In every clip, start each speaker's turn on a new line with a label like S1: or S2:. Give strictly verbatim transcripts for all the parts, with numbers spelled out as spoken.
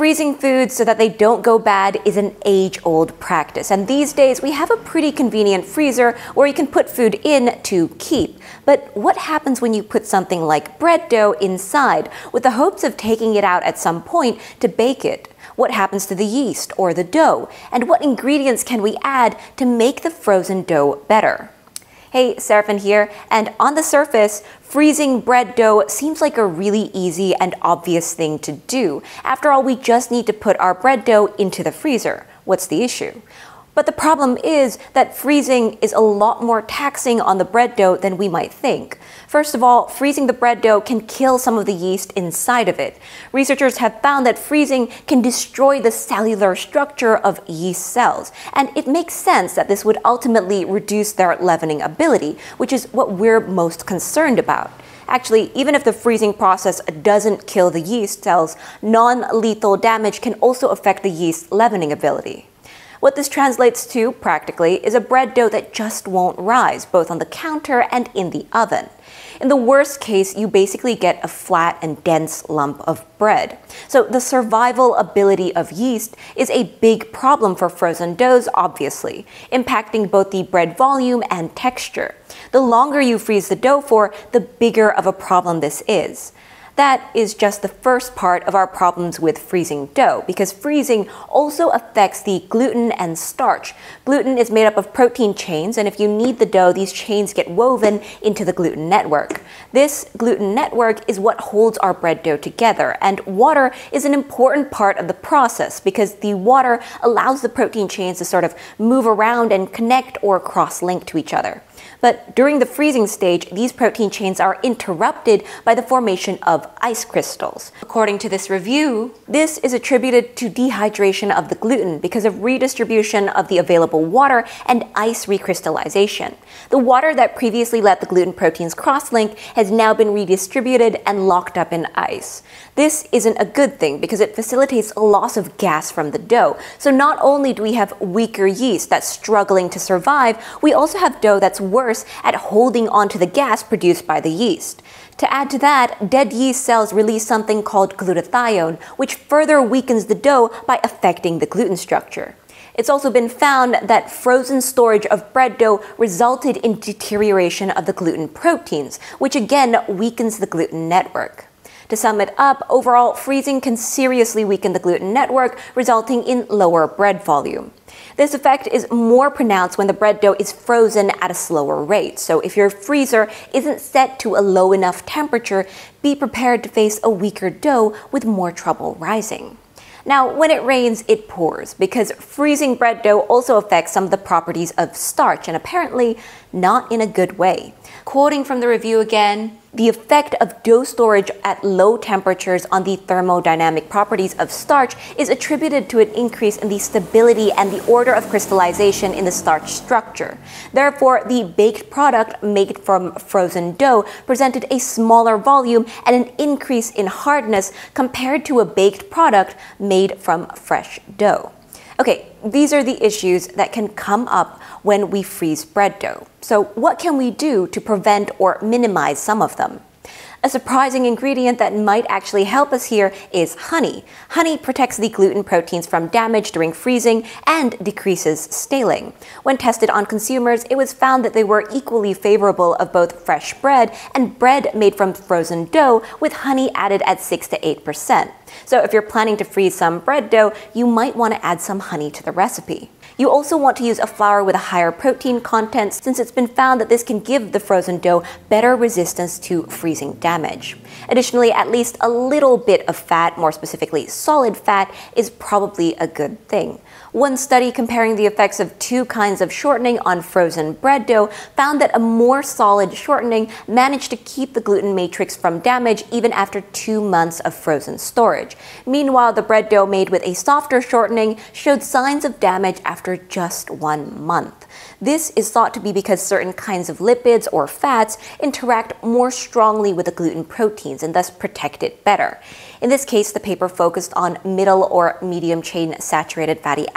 S1: Freezing foods so that they don't go bad is an age-old practice, and these days we have a pretty convenient freezer where you can put food in to keep. But what happens when you put something like bread dough inside with the hopes of taking it out at some point to bake it? What happens to the yeast or the dough? And what ingredients can we add to make the frozen dough better? Hey, Seraphin here, and on the surface, freezing bread dough seems like a really easy and obvious thing to do. After all, we just need to put our bread dough into the freezer. What's the issue? But the problem is that freezing is a lot more taxing on the bread dough than we might think. First of all, freezing the bread dough can kill some of the yeast inside of it. Researchers have found that freezing can destroy the cellular structure of yeast cells, and it makes sense that this would ultimately reduce their leavening ability, which is what we're most concerned about. Actually, even if the freezing process doesn't kill the yeast cells, non-lethal damage can also affect the yeast leavening ability. What this translates to, practically, is a bread dough that just won't rise, both on the counter and in the oven. In the worst case, you basically get a flat and dense lump of bread. So the survival ability of yeast is a big problem for frozen doughs, obviously, impacting both the bread volume and texture. The longer you freeze the dough for, the bigger of a problem this is. That is just the first part of our problems with freezing dough, because freezing also affects the gluten and starch. Gluten is made up of protein chains, and if you knead the dough, these chains get woven into the gluten network. This gluten network is what holds our bread dough together, and water is an important part of the process because the water allows the protein chains to sort of move around and connect or cross-link to each other. But during the freezing stage, these protein chains are interrupted by the formation of ice crystals. According to this review, this is attributed to dehydration of the gluten because of redistribution of the available water and ice recrystallization. The water that previously let the gluten proteins cross-link has now been redistributed and locked up in ice. This isn't a good thing because it facilitates a loss of gas from the dough. So not only do we have weaker yeast that's struggling to survive, we also have dough that's worse at holding onto the gas produced by the yeast. To add to that, dead yeast cells release something called glutathione, which further weakens the dough by affecting the gluten structure. It's also been found that frozen storage of bread dough resulted in deterioration of the gluten proteins, which again weakens the gluten network. To sum it up, overall, freezing can seriously weaken the gluten network, resulting in lower bread volume. This effect is more pronounced when the bread dough is frozen at a slower rate. So if your freezer isn't set to a low enough temperature, be prepared to face a weaker dough with more trouble rising. Now, when it rains, it pours, because freezing bread dough also affects some of the properties of starch, and apparently not in a good way. Quoting from the review again, the effect of dough storage at low temperatures on the thermodynamic properties of starch is attributed to an increase in the stability and the order of crystallization in the starch structure. Therefore, the baked product made from frozen dough presented a smaller volume and an increase in hardness compared to a baked product made from fresh dough. Okay, these are the issues that can come up when we freeze bread dough. So what can we do to prevent or minimize some of them? A surprising ingredient that might actually help us here is honey. Honey protects the gluten proteins from damage during freezing and decreases staling. When tested on consumers, it was found that they were equally favorable of both fresh bread and bread made from frozen dough, with honey added at six to eight percent. So if you're planning to freeze some bread dough, you might want to add some honey to the recipe. You also want to use a flour with a higher protein content, since it's been found that this can give the frozen dough better resistance to freezing damage. Additionally, at least a little bit of fat, more specifically solid fat, is probably a good thing. One study comparing the effects of two kinds of shortening on frozen bread dough found that a more solid shortening managed to keep the gluten matrix from damage even after two months of frozen storage. Meanwhile, the bread dough made with a softer shortening showed signs of damage after just one month. This is thought to be because certain kinds of lipids or fats interact more strongly with the gluten proteins and thus protect it better. In this case, the paper focused on middle or medium chain saturated fatty acids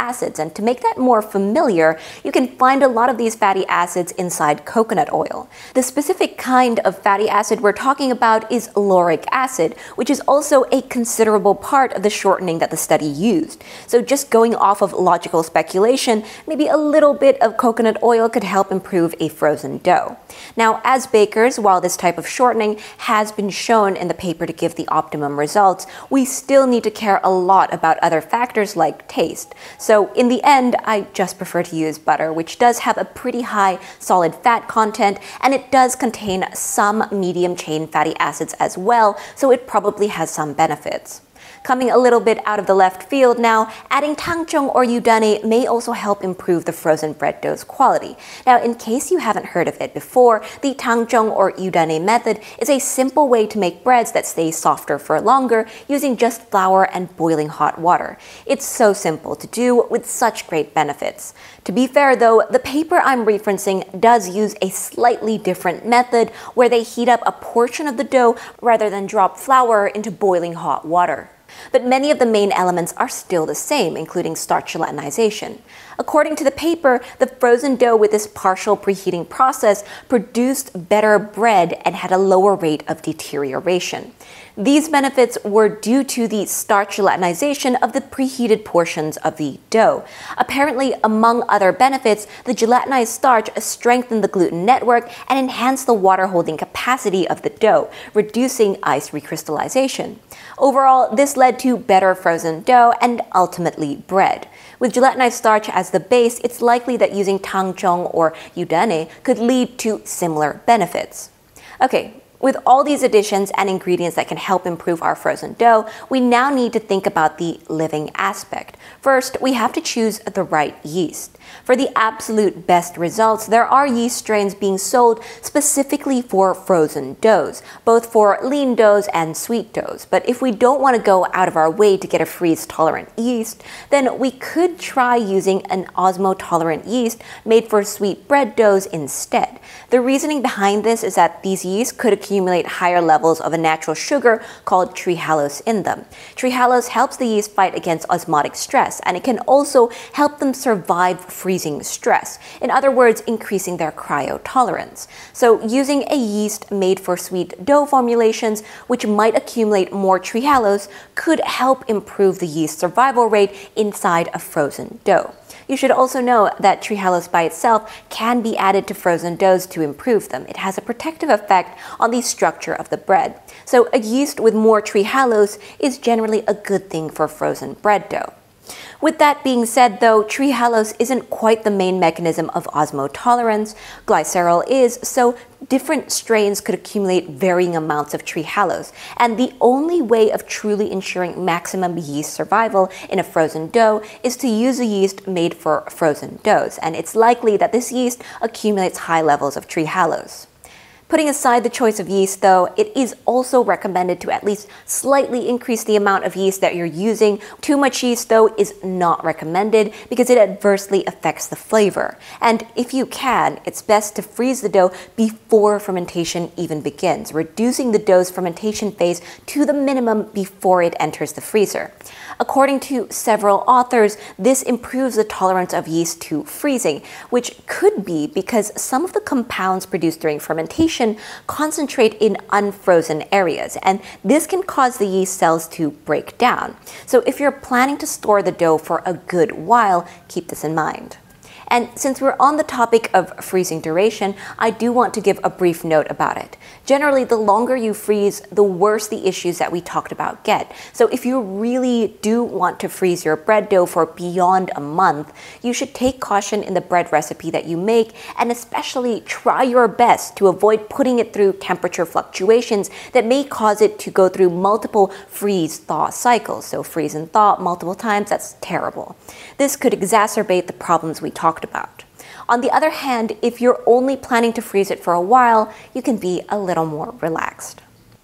S1: acids. And to make that more familiar, you can find a lot of these fatty acids inside coconut oil. The specific kind of fatty acid we're talking about is lauric acid, which is also a considerable part of the shortening that the study used. So just going off of logical speculation, maybe a little bit of coconut oil could help improve a frozen dough. Now, as bakers, while this type of shortening has been shown in the paper to give the optimum results, we still need to care a lot about other factors like taste. So in the end, I just prefer to use butter, which does have a pretty high solid fat content, and it does contain some medium chain fatty acids as well, so it probably has some benefits. Coming a little bit out of the left field now, adding Tangzhong or Yudane may also help improve the frozen bread dough's quality. Now, in case you haven't heard of it before, the Tangzhong or Yudane method is a simple way to make breads that stay softer for longer using just flour and boiling hot water. It's so simple to do with such great benefits. To be fair though, the paper I'm referencing does use a slightly different method where they heat up a portion of the dough rather than drop flour into boiling hot water. But many of the main elements are still the same, including starch gelatinization. According to the paper, the frozen dough with this partial preheating process produced better bread and had a lower rate of deterioration. These benefits were due to the starch gelatinization of the preheated portions of the dough. Apparently, among other benefits, the gelatinized starch strengthened the gluten network and enhanced the water-holding capacity of the dough, reducing ice recrystallization. Overall, this led to better frozen dough and ultimately bread. With gelatinized starch as the base, it's likely that using Tangzhong or Yudane could lead to similar benefits. Okay. With all these additions and ingredients that can help improve our frozen dough, we now need to think about the living aspect. First, we have to choose the right yeast. For the absolute best results, there are yeast strains being sold specifically for frozen doughs, both for lean doughs and sweet doughs. But if we don't want to go out of our way to get a freeze-tolerant yeast, then we could try using an osmotolerant yeast made for sweet bread doughs instead. The reasoning behind this is that these yeasts could accumulate higher levels of a natural sugar called trehalose in them. Trehalose helps the yeast fight against osmotic stress, and it can also help them survive freezing stress. In other words, increasing their cryotolerance. So using a yeast made for sweet dough formulations, which might accumulate more trehalose, could help improve the yeast survival rate inside a frozen dough. You should also know that trehalose by itself can be added to frozen doughs to improve them. It has a protective effect on the structure of the bread. So a yeast with more trehalose is generally a good thing for frozen bread dough. With that being said though, trehalose isn't quite the main mechanism of osmotolerance. Glycerol is, so different strains could accumulate varying amounts of trehalose. And the only way of truly ensuring maximum yeast survival in a frozen dough is to use a yeast made for frozen doughs. And it's likely that this yeast accumulates high levels of trehalose. Putting aside the choice of yeast though, it is also recommended to at least slightly increase the amount of yeast that you're using. Too much yeast though is not recommended because it adversely affects the flavor. And if you can, it's best to freeze the dough before fermentation even begins, reducing the dough's fermentation phase to the minimum before it enters the freezer. According to several authors, this improves the tolerance of yeast to freezing, which could be because some of the compounds produced during fermentation concentrate in unfrozen areas, and this can cause the yeast cells to break down. So if you're planning to store the dough for a good while, keep this in mind. And since we're on the topic of freezing duration, I do want to give a brief note about it. Generally, the longer you freeze, the worse the issues that we talked about get. So if you really do want to freeze your bread dough for beyond a month, you should take caution in the bread recipe that you make, and especially try your best to avoid putting it through temperature fluctuations that may cause it to go through multiple freeze-thaw cycles. So freeze and thaw multiple times, that's terrible. This could exacerbate the problems we talked about. On the other hand, if you're only planning to freeze it for a while, you can be a little more relaxed.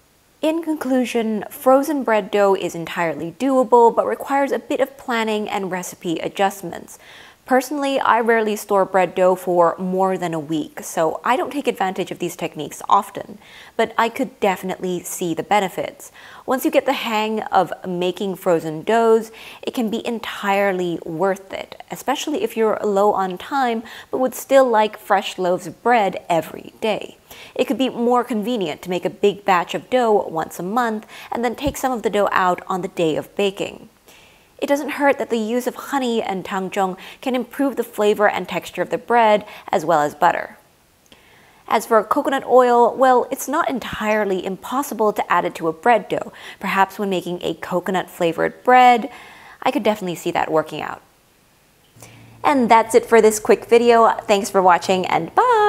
S1: In conclusion, frozen bread dough is entirely doable, but requires a bit of planning and recipe adjustments. Personally, I rarely store bread dough for more than a week, so I don't take advantage of these techniques often, but I could definitely see the benefits. Once you get the hang of making frozen doughs, it can be entirely worth it, especially if you're low on time but would still like fresh loaves of bread every day. It could be more convenient to make a big batch of dough once a month and then take some of the dough out on the day of baking. It doesn't hurt that the use of honey and Tangzhong can improve the flavor and texture of the bread as well as butter. As for coconut oil, well, it's not entirely impossible to add it to a bread dough. Perhaps when making a coconut-flavored bread, I could definitely see that working out. And that's it for this quick video. Thanks for watching, and bye!